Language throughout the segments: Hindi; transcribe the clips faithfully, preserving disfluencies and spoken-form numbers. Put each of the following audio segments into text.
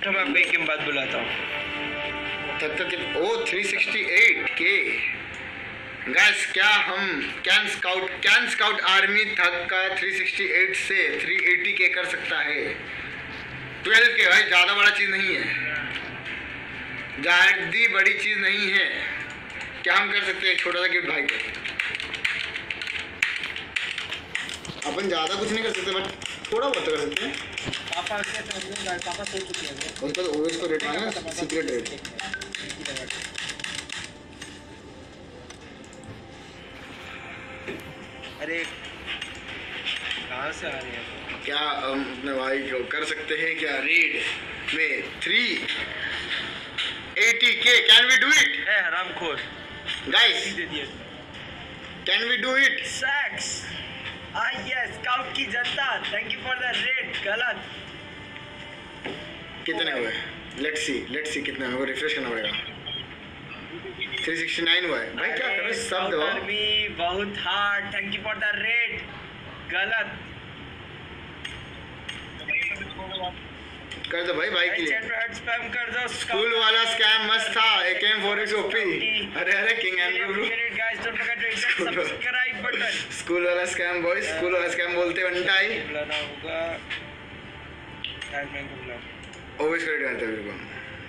तो मैं आपको एक के बाद बुलाता हूँ। तब तक ओ थ्री सिक्सटी एट के गाइस, क्या हम can scout can scout army थक का थ्री सिक्सटी एट से थ्री एटी के कर सकता है? ट्वेल्व के भाई, ज़्यादा बड़ा चीज़ नहीं है, ज़्यादा बड़ी चीज़ नहीं है। क्या हम कर सकते हैं छोटा सा गिफ्ट भाई को? अपन ज़्यादा कुछ नहीं कर सकते बट थोड़ा बहुत कर सकते हैं। पापा के पापा सो चुके हैं, उसका तो ओएस को रेट आया सीक्रेट रेट। अरे कहाँ से आ रही है? क्या हम अपने भाई को कर सकते हैं क्या रेड में three eighty K? Can we do it? है हरामखोर गाइस, दे दिया कैन वी डू इट? सैक्स। ah yes, स्काउट की जनता, thank you for the raid. गलत। कितने हुए? लेट्स सी लेट्स सी कितने हुए, रिफ्रेश करना पड़ेगा। थ्री सिक्सटी नाइन हुआ है भाई, क्या कर रहे हो? सब दबाओ। आर्मी बहुत hard, thank you for the raid. गलत। कर दो भाई भाई के लिए। चैट पे हट स्पैम कर दो। स्कूल वाला स्कैम मस्त था, एकेएम फोर एक्स ओपी। अरे अरे king Andrew, guys don't forget to hit subscribe button. School वाला स्कैम बॉयज, स्कूल वाला स्कैम बोलते बनटाई। बुलाना होगा टाइम को बुला। ऑलवेज करेक्ट करते हैं मेरे को।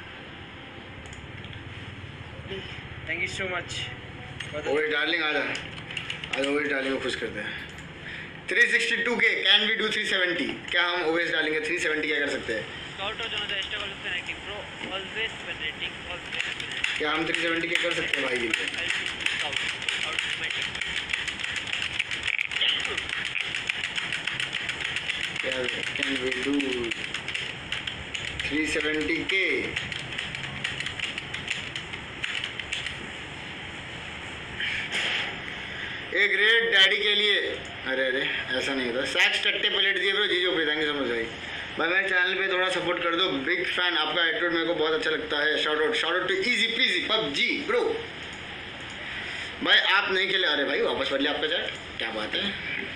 Thank you so much. ओए डार्लिंग आ जा, आज ओए डार्लिंग को खुश करते हैं। Three sixty two K can we do three seventy? क्या हम ओएस डालेंगे थ्री सेवेंटी क्या कर सकते हैं? Scout or Jonathan Esteban is connecting, bro. Always penetrating, always penetrating. क्या हम थ्री सेवेंटी क्या कर सकते हैं भाई के लिए? I'll do Scout. Scout is my team. क्या can we do three seventy K? एक ग्रेट डैडी के लिए। अरे अरे ऐसा नहीं होता। सैक्स टट्टे प्लेट दिए ब्रो, जीजो पे थैंक यू सो मच भाई। भाई मेरे चैनल पे थोड़ा सपोर्ट कर दो, बिग फैन, आपका एटीट्यूड मेरे को बहुत अच्छा लगता है। Shout out shout out to easy PG PUBG bro. भाई आप नहीं खेले? अरे भाई वापस पढ़ लिया आपका चैट, क्या बात है।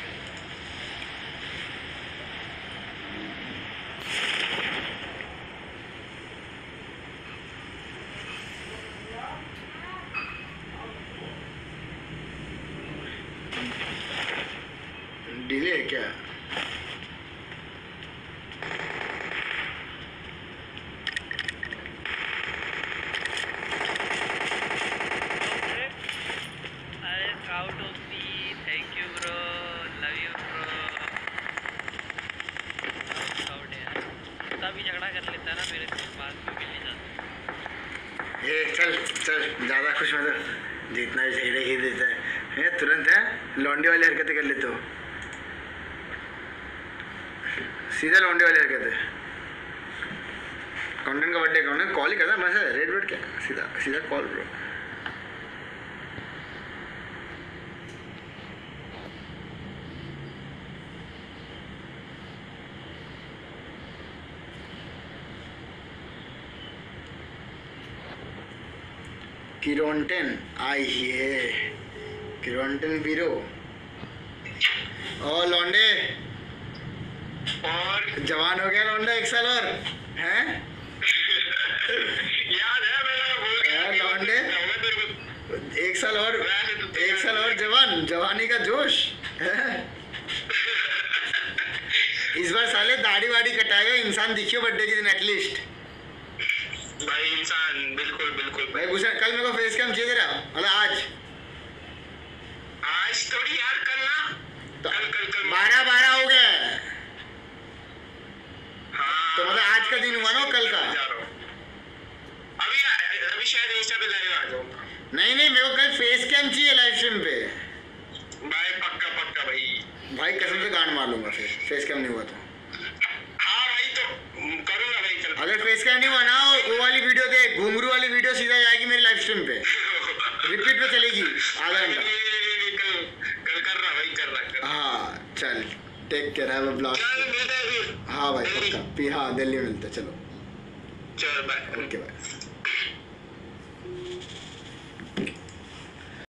डिले है क्या? अरे Scout O P, thank you bro, love you bro. Scout यार, तभी झगड़ा कर लेता है ना मेरे से, बाद में मिल नहीं जाता। ये चल चल ज़्यादा खुश मत, जितना भी झगड़े ही देता है ये तुरंत है लौंडे वाली हरकतें कर लेते हो, सीधा लौंडे वाली हरकतें। कंटेंट का बर्थडे अकाउंट कॉल ही करता है मैं से रेड वेट क्या, सीधा सीधा कॉल ब्रो। किरोंटेन आई है, किरोंटेन बीरो। ओ लौंडे और जवान हो गया लौंडा, एक साल और हैं? याद है मैंने बोल यार लौंडे एक साल और, एक साल और जवान, जवानी का जोश है? इस बार साले दाढ़ी वाड़ी कटाएगा इंसान दिखियो बर्थडे के दिन एटलीस्ट। भाई इंसान बिल्कुल बिल्कुल भाई भूषण कल मेरे को फेस कैम चाहिए तेरा, मतलब आज आज थोड़ी यार, कल ना तो कल कल कल बारह बारह हो गया। हाँ तो मतलब आज का दिन हुआ ना कल का? जा रहा हूँ अभी अभी शायद इंस्टा पे लाइव आ जाऊंगा। नहीं नहीं मेरे को कल फेस कैम चाहिए लाइव स्ट्रीम पे भाई पक्का पक्का भाई। भाई कसम से गांड मार लूंगा फिर फेस कैम नहीं हुआ तो। हाँ भाई तो करूंगा भाई कल। अगर फेस कैम नहीं हुआ ना वो वाली वीडियो दे, घुंघरू वाली वीडियो सीधा जाएगी मेरी लाइव स्ट्रीम पे, रिपीट पे चलेगी आधा घंटा। कल कल कर रहा भाई, कर रहा कर। हाँ चल take care, have a blast. चल मिलते हैं फिर। हाँ भाई पक्का, हाँ दिल्ली मिलते, चलो चल बाय। Okay bye.